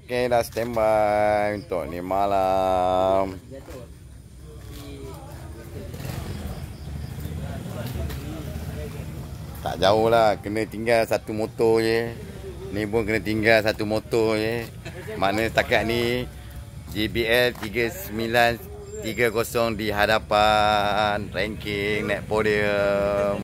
Okey, dah standby untuk ni malam. Tak jauh lah, kena tinggal satu motor je. Ni pun kena tinggal satu motor je. Makna setakat ni JBL 3930 di hadapan ranking naik podium.